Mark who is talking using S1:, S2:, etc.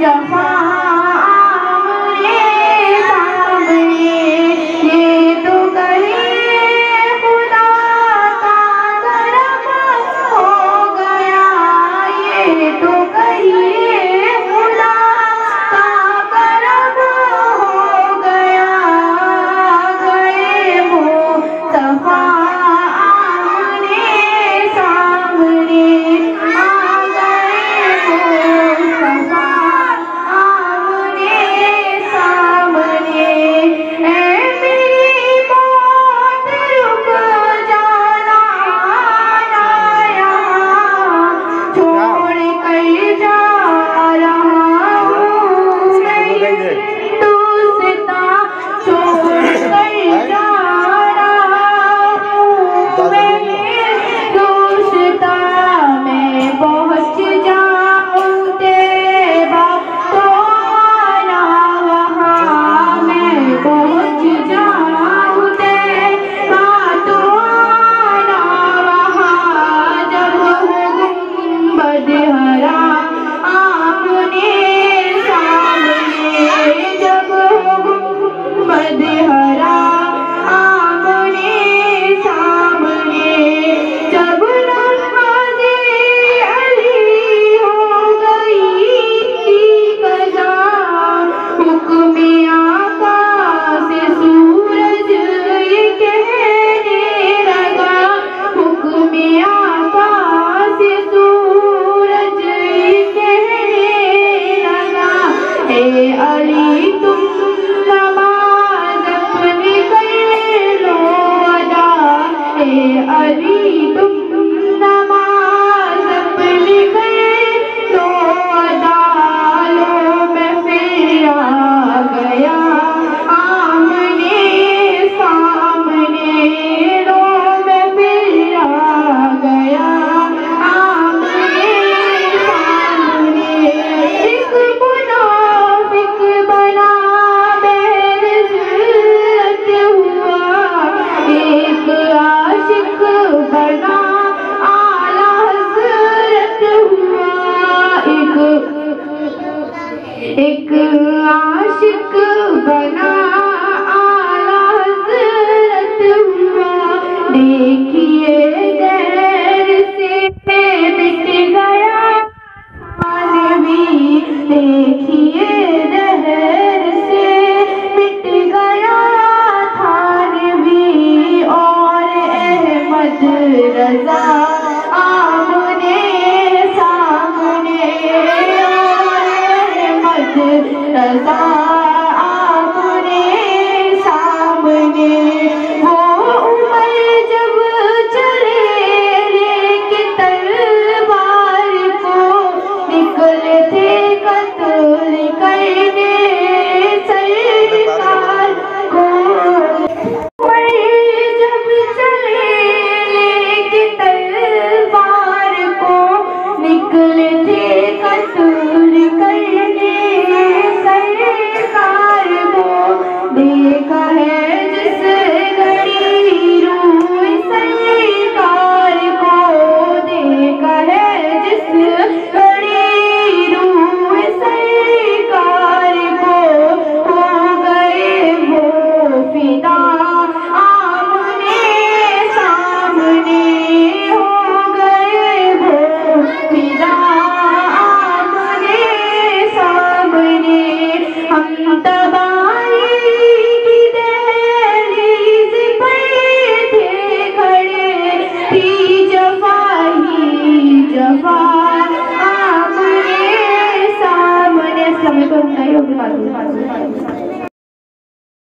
S1: जफा आमने सामने, ये तो करे खुदा का करम हो गया, ये तो करिए खुदा का करम हो गया। गए मुस्तफा आमने सामने, आ गए मुस्तफा आमने सामने। ऐ मेरी मौत रुक जाना ना यहाँ, छोड़ कर जा रहा हूँ मैं दोस्ता, छोड़ कर जा रहा हूँ मैं दोस्ता। मैं पहुँच जाऊँ तेरा तो आना वहाँ, मैं पहुँच जाऊँ तेरा तो आना वहाँ। जब हो गुंबद हरा आपने सामने, जब हो गुंबद हरा आपने सामने। जब नमाज़े अली हो गई कज़ा, हुक्म आका से सूरज ये कहने लगा, हुक्म आका से सूरज ये कहने लगा। ए अली तुम नमाज़ अपनी कर लो अदा, ए अली तुम नमाज़ अपनी कर लो अदा। लो मैं फिर आ गया आमने सामने, लो मैं फिर आ गया आमने सामने। एक मुनाफिक बना बेइज्जत हुआ, एक आशिक बना आला हज़रत हुआ। एक आशिक बना आला हज़रत हुआ। देखिए दहर से मिट गया थानवी, देखिए दहर से मिट गया थानवी। और अहमद रज़ा आमने सामने, और अहमद रज़ा आमने सामने। वो उमर जब चले लेके तलवार को, निकले थे कत्ल करने सरकार को। उमर जब चले लेके तलवार को, निकले थे कत्ल करने सरकार को। देखा है जिस घड़ी रूह सरकार को, देखा है जिस घड़ी रूह सरकार को। हो गए वो फिदा आमने सामने, हो गए वो फिदा आमने सामने। हम तबाही की दहलीज पर थे खड़े, थी जफा ही जफा आमने सामने। समय को नहीं होगी बात।